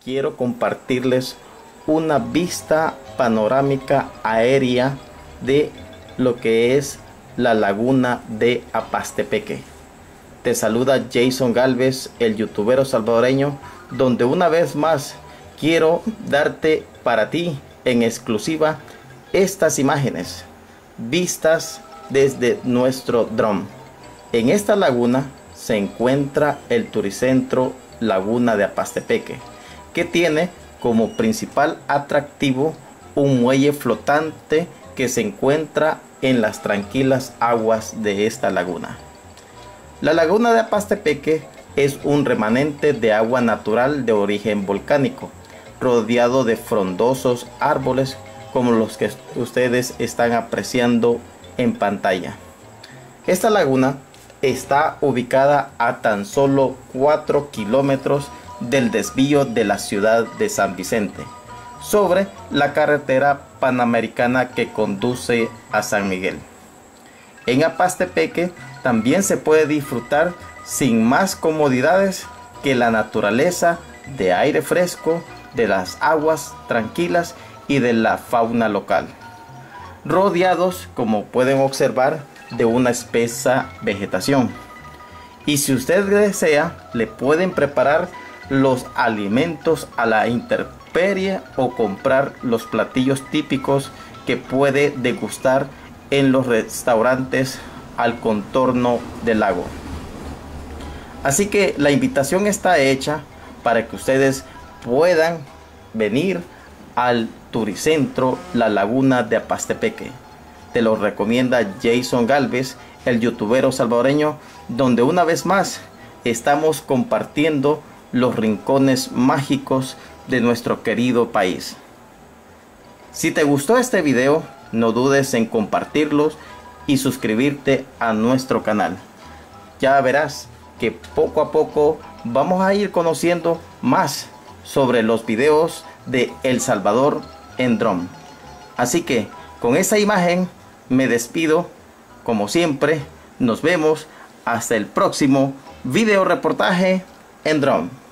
quiero compartirles una vista panorámica aérea de lo que es la laguna de Apastepeque. Te saluda Jason Galvez, el youtubero salvadoreño, donde una vez más quiero darte para ti en exclusiva estas imágenes vistas desde nuestro dron. En esta laguna se encuentra el turicentro Laguna de Apastepeque, que tiene como principal atractivo un muelle flotante que se encuentra en las tranquilas aguas de esta laguna. La laguna de Apastepeque es un remanente de agua natural de origen volcánico, rodeado de frondosos árboles como los que ustedes están apreciando en pantalla. Esta laguna está ubicada a tan solo 4 kilómetros del desvío de la ciudad de San Vicente, sobre la carretera panamericana que conduce a San Miguel. En Apastepeque también se puede disfrutar sin más comodidades que la naturaleza, de aire fresco, de las aguas tranquilas y de la fauna local, rodeados, como pueden observar, de una espesa vegetación. Y si usted desea, le pueden preparar los alimentos a la intemperie o comprar los platillos típicos que puede degustar en los restaurantes al contorno del lago. Así que la invitación está hecha para que ustedes puedan venir al turicentro La Laguna de Apastepeque. Te lo recomienda Jason Galvez, el youtubero salvadoreño, donde una vez más estamos compartiendo los rincones mágicos de nuestro querido país. Si te gustó este video, no dudes en compartirlos y suscribirte a nuestro canal. Ya verás que poco a poco vamos a ir conociendo más sobre los videos de El Salvador en dron. Así que con esta imagen me despido. Como siempre, nos vemos hasta el próximo video reportaje en dron.